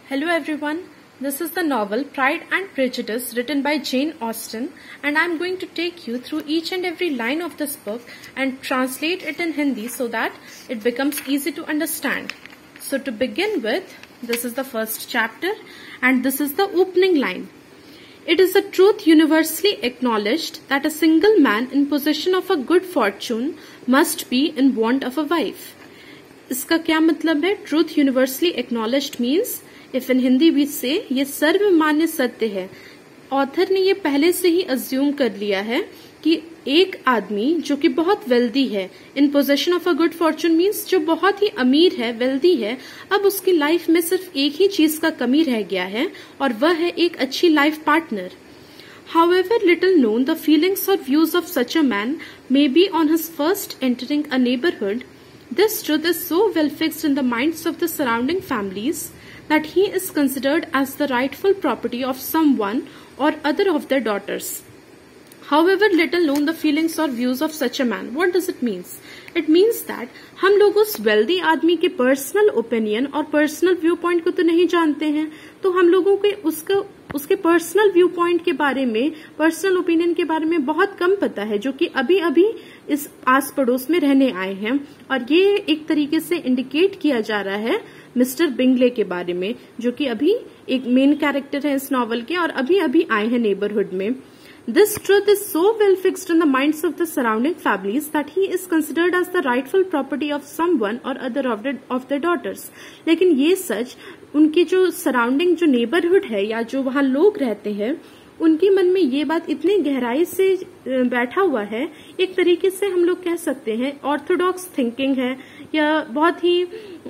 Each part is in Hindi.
Hello everyone, this is the novel Pride and Prejudice written by Jane Austen, and I am going to take you through each and every line of this book and translate it in Hindi so that it becomes easy to understand. So to begin with, this is the first chapter and this is the opening line. It is a truth universally acknowledged that a single man in possession of a good fortune must be in want of a wife. इसका क्या मतलब है? Truth universally acknowledged means if in Hindi we say ये सर्वमान्य सत्य है. ऑथर ने ये पहले से ही अज्यूम कर लिया है कि एक आदमी जो कि बहुत वेल्दी है, in possession of a good fortune means जो बहुत ही अमीर है, वेल्दी है, अब उसकी लाइफ में सिर्फ एक ही चीज का कमी रह गया है और वह है एक अच्छी life partner. However little known the feelings or views of such a man may be on his first entering a neighborhood, this truth is so well fixed in the minds of the surrounding families that he is considered as the rightful property of someone or other of their daughters. However little known the feelings or views of such a man. What does it mean? It means that हम लोग उस वेल्दी आदमी के पर्सनल ओपिनियन और पर्सनल व्यू पॉइंट को तो नहीं जानते हैं, तो हम लोगों के उसके पर्सनल व्यू पॉइंट के बारे में, पर्सनल ओपिनियन के बारे में बहुत कम पता है, जो कि अभी अभी इस आस पड़ोस में रहने आए हैं. और ये एक तरीके से इंडिकेट किया जा रहा है मिस्टर बिंगले के बारे में, जो कि अभी एक मेन कैरेक्टर है इस नॉवल के और अभी अभी आए हैं नेबरहुड में. This truth is so well fixed in the minds of the surrounding families that he is considered as the rightful property of someone or other of their daughters. लेकिन ये सच उनके जो सराउंडिंग जो नेबरहुड है या जो वहाँ लोग रहते हैं, उनके मन में ये बात इतनी गहराई से बैठा हुआ है, एक तरीके से हम लोग कह सकते हैं ऑर्थोडॉक्स थिंकिंग है, या बहुत ही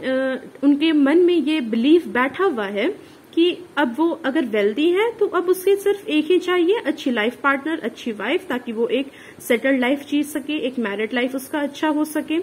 उनके मन में ये बिलीफ बैठा हुआ है कि अब वो अगर वेल्दी है तो अब उसके सिर्फ एक ही चाहिए, अच्छी लाइफ पार्टनर, अच्छी वाइफ, ताकि वो एक सेटल्ड लाइफ जी सके, एक मैरिड लाइफ उसका अच्छा हो सके.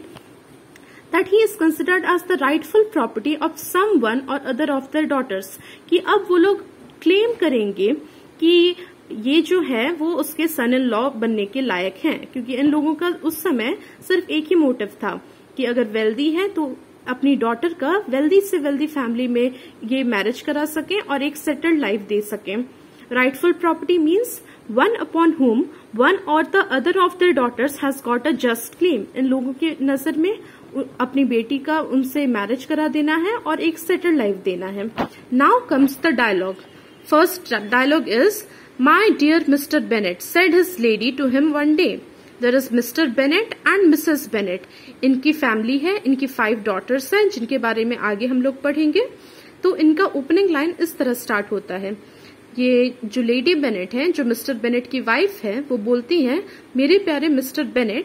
That he is considered as the rightful property of someone or other of their daughters. कि अब वो लोग क्लेम करेंगे कि ये जो है वो उसके सन इन लॉ बनने के लायक हैं, क्योंकि इन लोगों का उस समय सिर्फ एक ही मोटिव था कि अगर वेल्दी है तो अपनी डॉटर का वेल्दी से वेल्दी फैमिली में ये मैरिज करा सकें और एक सेटल्ड लाइफ दे सकें. Rightful property means one upon whom one or the other of their daughters has got a just claim. इन लोगों की नजर में अपनी बेटी का उनसे मैरिज करा देना है और एक सेटल्ड लाइफ देना है. Now comes the dialogue. First dialogue is, my dear mister Bennet said his lady to him one day. There is Mr. Bennet and Mrs. Bennet. इनकी फैमिली है, इनकी 5 डॉटर्स हैं जिनके बारे में आगे हम लोग पढ़ेंगे. तो इनका ओपनिंग लाइन इस तरह स्टार्ट होता है. ये जो लेडी बेनेट है, जो मिस्टर बेनेट की वाइफ है, वो बोलती हैं, मेरे प्यारे mister Bennet,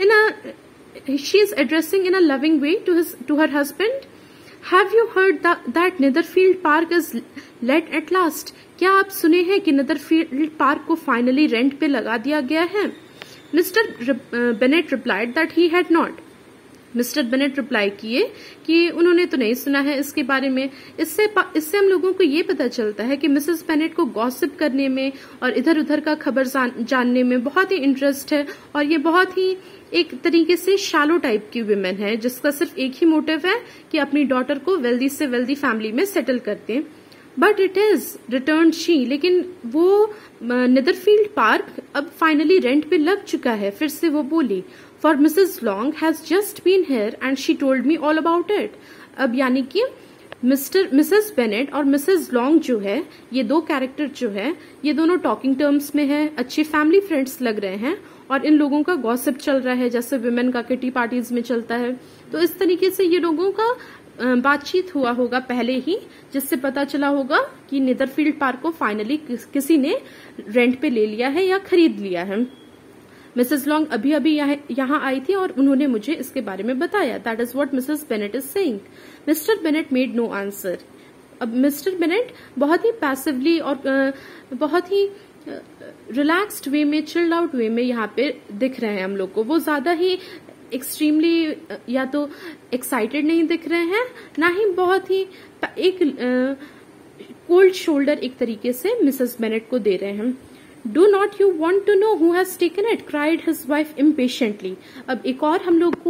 she is addressing in a loving way to her husband. Have you heard that Netherfield park is let at last. क्या आप सुने हैं कि निदरफील्ड पार्क को फाइनली रेंट पे लगा दिया गया है? Mister Bennet replied that he had not. Mister Bennet reply किए कि उन्होंने तो नहीं सुना है इसके बारे में. इससे हम लोगों को ये पता चलता है कि मिसेस बेनेट को गॉसिप करने में और इधर उधर का खबर जानने में बहुत ही इंटरेस्ट है, और ये बहुत ही एक तरीके से शैलो टाइप की वुमेन है जिसका सिर्फ एक ही मोटिव है कि अपनी डॉटर को वेल्दी से वेल्दी फैमिली में सेटल करते हैं. But it is return she, लेकिन वो निदरफील्ड पार्क अब फाइनली रेंट पे लग चुका है. फिर से वो बोली, for Mrs Long has just been here and she told me all about it. अब यानी कि मिसेस बेनेट और मिसेस लॉन्ग जो है, ये दो कैरेक्टर जो है, ये दोनों टॉकिंग टर्म्स में है, अच्छे फैमिली फ्रेंड्स लग रहे हैं, और इन लोगों का गॉसिप चल रहा है जैसे विमेन का किटी पार्टीज में चलता है. तो इस तरीके से ये लोगों का बातचीत हुआ होगा पहले ही, जिससे पता चला होगा कि निदरफील्ड पार्क को फाइनली किसी ने रेंट पे ले लिया है या खरीद लिया है. मिसेस लॉन्ग अभी अभी यहाँ आई थी और उन्होंने मुझे इसके बारे में बताया. That is what Mrs Bennet is saying. Mister Bennet made no answer. अब मिस्टर बेनेट बहुत ही पैसिवली और बहुत ही रिलैक्स्ड वे में, चिल्ड आउट वे में यहाँ पे दिख रहे हैं हम लोग को. वो ज्यादा ही एक्सट्रीमली या तो एक्साइटेड नहीं दिख रहे हैं, ना ही बहुत ही एक कोल्ड शोल्डर एक तरीके से मिसेस बेनेट को दे रहे हैं. Do not you want to know who has taken it, cried his wife impatiently. अब एक और हम लोग को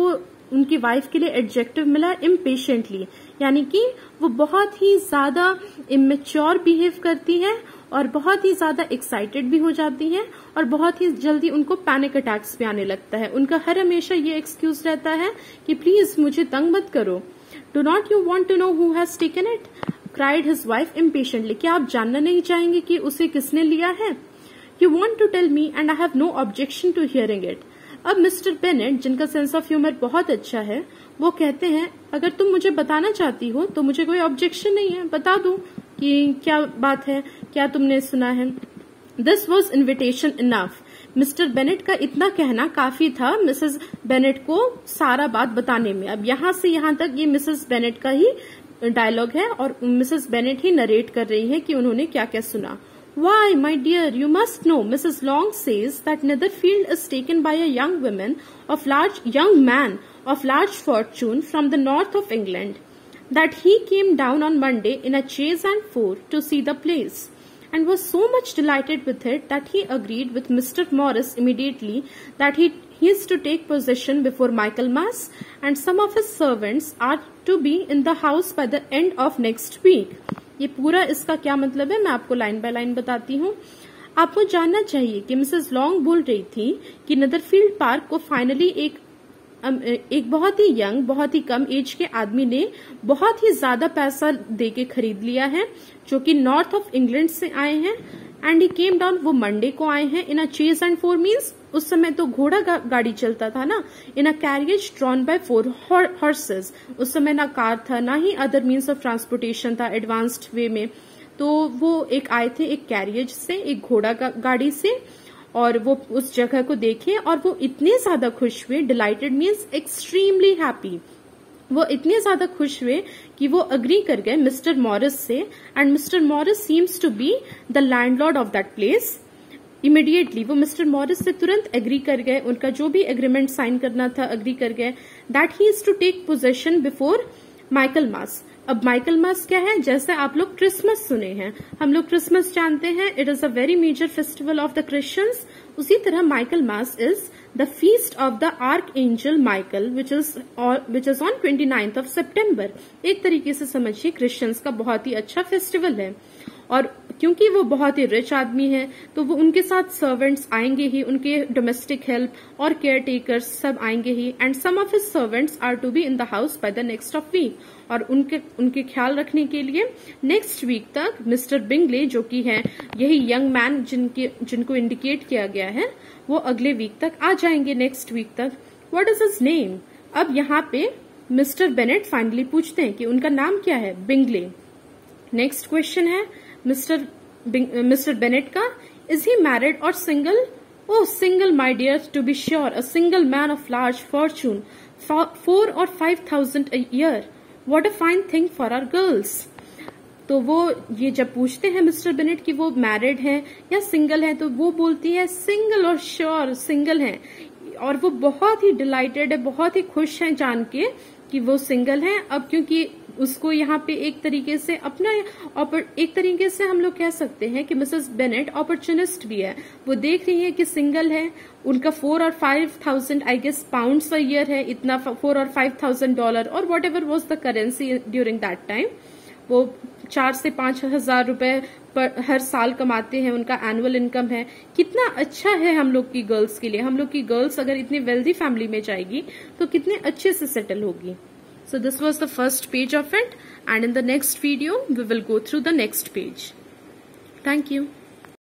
उनकी वाइफ के लिए एडजेक्टिव मिला इम्पेशेंटली, यानी कि वो बहुत ही ज्यादा इमेच्योर बिहेव करती हैं और बहुत ही ज्यादा एक्साइटेड भी हो जाती हैं और बहुत ही जल्दी उनको पैनिक अटैक्स भी आने लगता है। उनका हर हमेशा ये एक्सक्यूज रहता है कि प्लीज मुझे तंग मत करो। Do not you want to know who has taken it, cried his wife impatiently. क्या आप जानना नहीं चाहेंगे कि उसे किसने लिया है? You want to tell me and I have no objection to hearing it. अब मिस्टर बेनेट, जिनका सेंस ऑफ ह्यूमर बहुत अच्छा है, वो कहते हैं अगर तुम मुझे बताना चाहती हो तो मुझे कोई ऑब्जेक्शन नहीं है, बता दो कि क्या बात है, क्या तुमने सुना है। This was invitation enough. Mister Bennet का इतना कहना काफी था मिसेस बेनेट को सारा बात बताने में। अब यहाँ से यहाँ तक ये मिसेस बेनेट का ही डायलॉग है और मिसेस बेनेट ही नरेट कर रही है कि उन्होंने क्या क्या सुना। Why, my dear, you must know, Mrs. Long says that Netherfield is taken by a young man of large fortune from the north of England, that he came down on Monday in a chaise and four to see the place, and was so much delighted with it that he agreed with Mr. Morris immediately that he is to take possession before Michaelmas, and some of his servants are to be in the house by the end of next week. ये पूरा इसका क्या मतलब है मैं आपको लाइन बाय लाइन बताती हूँ। आपको जानना चाहिए कि मिसेस लॉन्ग बोल रही थी कि नेदरफील्ड पार्क को फाइनली एक बहुत ही यंग, बहुत ही कम एज के आदमी ने बहुत ही ज्यादा पैसा देके खरीद लिया है, जो कि नॉर्थ ऑफ इंग्लैंड से आए हैं। एंड ही केम डाउन, वो मंडे को आए हैं। In a chaise and four means उस समय तो घोड़ा गाड़ी चलता था ना। In a carriage drawn by 4 horses. उस समय ना कार था ना ही अदर मीन्स ऑफ ट्रांसपोर्टेशन था एडवांस्ड वे में। तो वो एक आए थे एक कैरियज से, एक घोड़ा गाड़ी से, और वो उस जगह को देखे और वो इतने ज्यादा खुश हुए। Delighted means extremely happy. वो इतने ज्यादा खुश हुए कि वो अग्री कर गए मिस्टर मॉरिस से। And mister Morris seems to be the landlord of that place. Immediately वो मिस्टर मॉरिस से तुरंत एग्री कर गए, उनका जो भी एग्रीमेंट साइन करना था एग्री कर गए, that he is to take possession before Michaelmas. अब माइकलमास क्या है? जैसे आप लोग क्रिसमस सुने हैं, हम लोग क्रिसमस जानते हैं, it is a very major festival of the Christians. उसी तरह Michaelmas is the feast of the archangel Michael which is on 29th of September। एक तरीके से समझिए क्रिश्चियंस का बहुत ही अच्छा फेस्टिवल है। और क्योंकि वो बहुत ही रिच आदमी है तो वो उनके साथ सर्वेंट्स आएंगे ही, उनके डोमेस्टिक हेल्प और केयर टेकर्स सब आएंगे ही। And some of his servants are to be in the house by the next of week. और उनके ख्याल रखने के लिए नेक्स्ट वीक तक मिस्टर बिंगले, जो कि है यही यंग मैन जिनको इंडिकेट किया गया है, वो अगले वीक तक आ जाएंगे, नेक्स्ट वीक तक। What is his name? अब यहाँ पे मिस्टर बेनेट फाइनली पूछते हैं कि उनका नाम क्या है? बिंगले। नेक्स्ट क्वेश्चन है मिस्टर बेनेट का, is he married or single? Oh, single, my dear, to be sure, a single man of large fortune, 4 or 5,000 a year. What a fine thing for our girls. तो वो ये जब पूछते हैं मिस्टर बेनेट कि वो मैरिड हैं या सिंगल हैं, तो वो बोलती है सिंगल और श्योर सिंगल हैं। और वो बहुत ही डिलाइटेड है, बहुत ही खुश हैं जान के कि वो सिंगल हैं। अब क्योंकि उसको यहाँ पे एक तरीके से हम लोग कह सकते हैं कि मिसेस बेनेट अपॉर्चुनिस्ट भी है। वो देख रही है कि सिंगल है, उनका 4 और 5,000 I guess pounds a year है, इतना 4 और 5,000 डॉलर और whatever was the currency during that time. वो 4 से 5,000 रुपए पर हर साल कमाते हैं, उनका एनुअल इनकम है। कितना अच्छा है हम लोग की गर्ल्स के लिए। हम लोग की गर्ल्स अगर इतनी वेल्दी फैमिली में जाएगी तो कितने अच्छे से सेटल होगी। So this was the first page of it, and in the next video we will go through the next page. Thank you.